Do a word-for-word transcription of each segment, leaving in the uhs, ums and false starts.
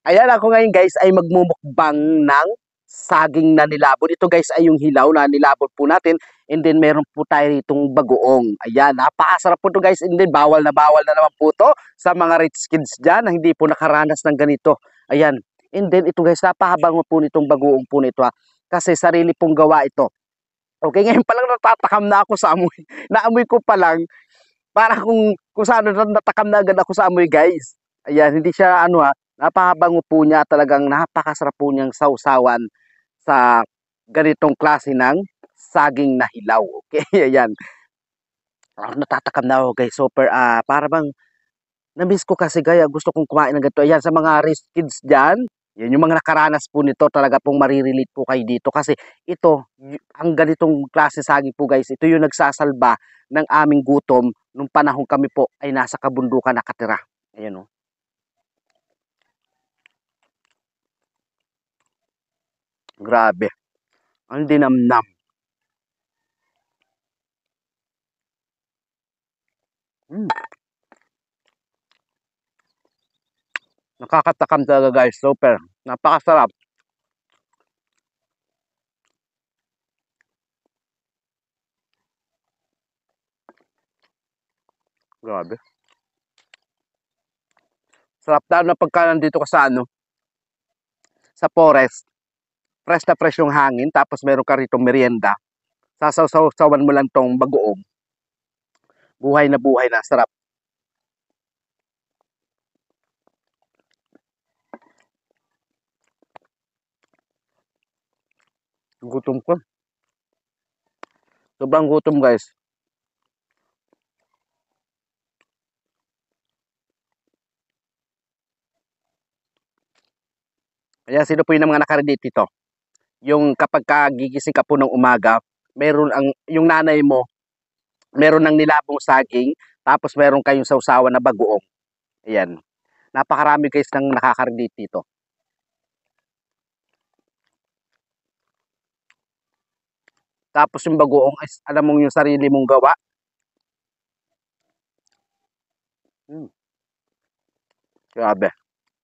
Ayan, ako ngayon guys ay magmumukbang ng saging na nilabon. Ito guys ay yung hilaw na nilabon po natin. And then meron po tayo itong bagoong. Ayan, napakasarap po ito guys. And then bawal na bawal na naman po ito sa mga rich kids dyan na hindi po nakaranas ng ganito. Ayan. And then ito guys, napakabango po nitong bagoong po nito ha. Kasi sarili pong gawa ito. Okay, ngayon pa lang natatakam na ako sa amoy. Naamoy ko pa lang. Para kung, kung saan natakam na agad ako sa amoy guys. Ayan, hindi siya ano ha. Napakabango po niya, talagang napakasarap po niyang sausawan sa ganitong klase ng saging na hilaw. Okay, ayan. Ah, natatakam na ako guys. Super, ah, para bang na-miss ko kasi gaya, gusto kong kumain ng ganito. Ayan, sa mga rich kids dyan, yan yung mga nakaranas po nito, talaga pong marirelate po kayo dito. Kasi ito, y- ang ganitong klase saging po guys, ito yung nagsasalba ng aming gutom nung panahon kami po ay nasa kabundukan nakatira. Ayan o. Grabe. Ang dinamnam. Mm. Nakakatakam talaga guys. Super. Napakasarap. Grabe. Sarap lalo na pagka nandito ka sa ano, sa forest. Fresh na fresh yung hangin. Tapos meron ka rito merienda. Sasaw-sawan mo lang tong bagoong. Buhay na buhay na. Sarap. Gutom ko. Sobrang gutom guys. Kaya sino po yung mga nakarelate dito? Yung kapag kagigising ka po ng umaga, meron ang, yung nanay mo, meron ng nilabong saging, tapos meron kayong sausawan na bagoong. Ayan. Napakarami guys ng nakaka-relate dito. Tapos yung bagoong is alam mong yung sarili mong gawa. Hmm, grabe.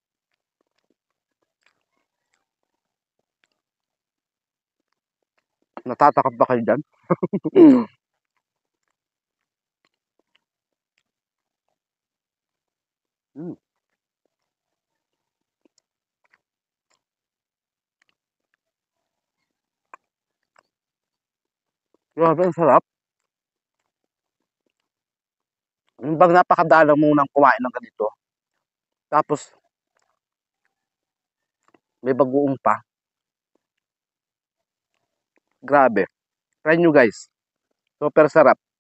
Natatakot ba kayo dyan? Hmm, grabe, ang sarap. Yung bang napakadalang mong nang kumain ng ganito. Tapos may bagoong pa. Grabe. Try nyo guys. Super sarap.